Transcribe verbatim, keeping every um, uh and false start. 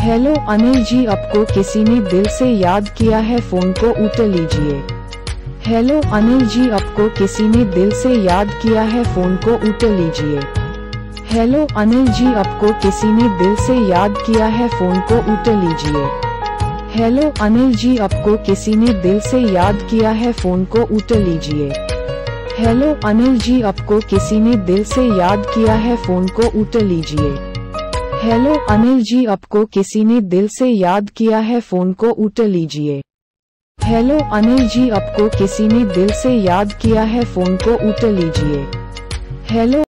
Hello Anil ji, आपको किसी ने दिल से याद किया है, फोन को उठा लीजिए। हेलो अनिल जी, आपको किसी ने दिल से याद किया है, फोन को उठा लीजिए। हेलो अनिल जी, आपको किसी ने दिल से याद किया है, फोन को उठा लीजिए। हेलो अनिल जी, आपको किसी ने दिल से याद किया है, फोन को उठा लीजिए। हेलो अनिल जी, आपको किसी ने दिल से याद किया है, फोन को उठा लीजिए। हेलो अनिल जी, आपको किसी ने दिल से याद किया है, फोन को उठा लीजिए। हेलो अनिल जी, आपको किसी ने दिल से याद किया है, फोन को उठा लीजिए। हेलो